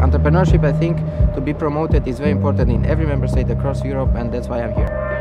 entrepreneurship, I think, to be promoted is very important in every member state across Europe, and that's why I'm here.